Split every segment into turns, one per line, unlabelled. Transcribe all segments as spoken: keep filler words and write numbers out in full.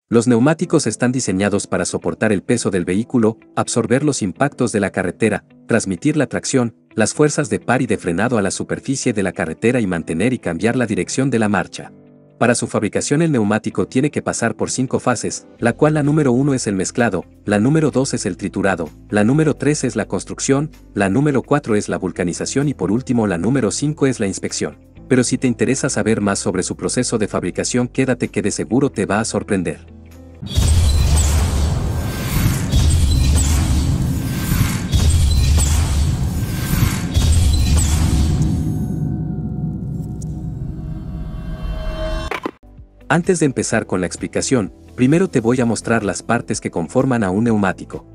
Los neumáticos están diseñados para soportar el peso del vehículo, absorber los impactos de la carretera, transmitir la tracción, las fuerzas de par y de frenado a la superficie de la carretera y mantener y cambiar la dirección de la marcha. Para su fabricación el neumático tiene que pasar por cinco fases, la cual la número uno es el mezclado, la número dos es el triturado, la número tres es la construcción, la número cuatro es la vulcanización y por último la número cinco es la inspección. Pero si te interesa saber más sobre su proceso de fabricación, quédate que de seguro te va a sorprender. Antes de empezar con la explicación, primero te voy a mostrar las partes que conforman a un neumático.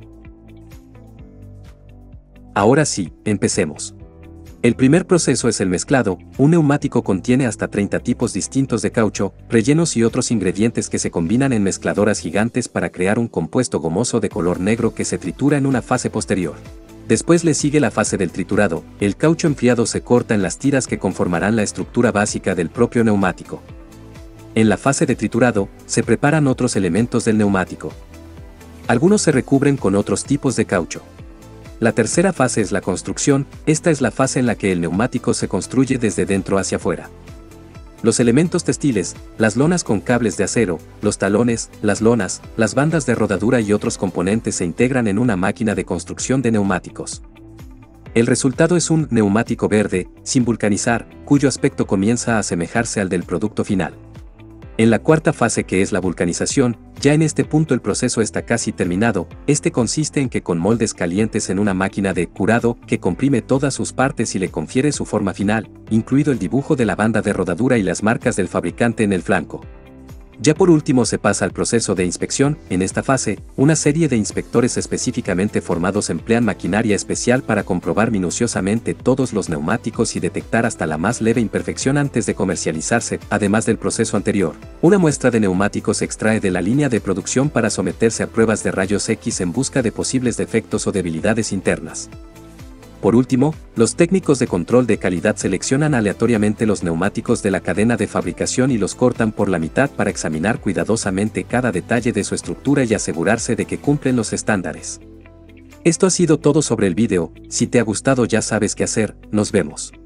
Ahora sí, empecemos. El primer proceso es el mezclado. Un neumático contiene hasta treinta tipos distintos de caucho, rellenos y otros ingredientes que se combinan en mezcladoras gigantes para crear un compuesto gomoso de color negro que se tritura en una fase posterior. Después le sigue la fase del triturado. El caucho enfriado se corta en las tiras que conformarán la estructura básica del propio neumático. En la fase de triturado, se preparan otros elementos del neumático. Algunos se recubren con otros tipos de caucho. La tercera fase es la construcción. Esta es la fase en la que el neumático se construye desde dentro hacia afuera. Los elementos textiles, las lonas con cables de acero, los talones, las lonas, las bandas de rodadura y otros componentes se integran en una máquina de construcción de neumáticos. El resultado es un neumático verde, sin vulcanizar, cuyo aspecto comienza a asemejarse al del producto final. En la cuarta fase, que es la vulcanización, ya en este punto el proceso está casi terminado. Este consiste en que con moldes calientes en una máquina de curado que comprime todas sus partes y le confiere su forma final, incluido el dibujo de la banda de rodadura y las marcas del fabricante en el flanco. Ya por último se pasa al proceso de inspección. En esta fase, una serie de inspectores específicamente formados emplean maquinaria especial para comprobar minuciosamente todos los neumáticos y detectar hasta la más leve imperfección antes de comercializarse. Además del proceso anterior, una muestra de neumáticos se extrae de la línea de producción para someterse a pruebas de rayos X en busca de posibles defectos o debilidades internas. Por último, los técnicos de control de calidad seleccionan aleatoriamente los neumáticos de la cadena de fabricación y los cortan por la mitad para examinar cuidadosamente cada detalle de su estructura y asegurarse de que cumplen los estándares. Esto ha sido todo sobre el video. Si te ha gustado ya sabes qué hacer. Nos vemos.